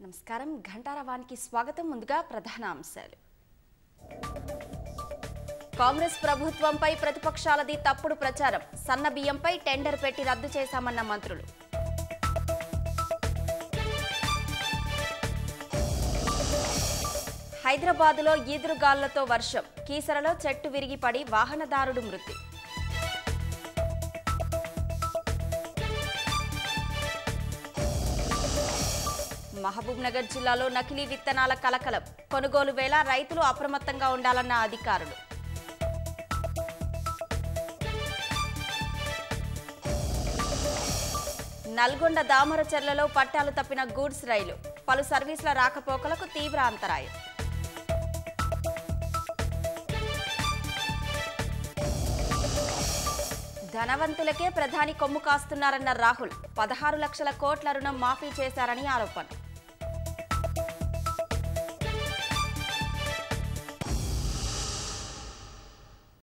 నమస్కారం ఘంటారవానికి స్వాగతం. ముందుగా ప్రధాన అంశాలు. కాంగ్రెస్ ప్రభుత్వంపై ప్రతిపక్షాలది తప్పుడు ప్రచారం. సన్న బియ్యంపై టెండర్ పెట్టి రద్దు చేశామన్న మంత్రులు. హైదరాబాదులో ఈదురుగాలులతో వర్షం. కీసరలో చెట్టు విరిగి పడి వాహనదారుడు మృతి. మహబూబ్నగర్ జిల్లాలో నకిలీ విత్తనాల కలకలం. కొనుగోలు వేళ రైతులు అప్రమత్తంగా ఉండాలన్న అధికారులు. నల్గొండ దామరచెర్లలో పట్టాలు తప్పిన గూడ్స్ రైలు. పలు సర్వీసుల రాకపోకలకు తీవ్ర అంతరాయం. ధనవంతులకే ప్రధాని కొమ్ము కాస్తున్నారన్న రాహుల్. 16 లక్షల కోట్ల రుణం మాఫీ చేశారని ఆరోపణ.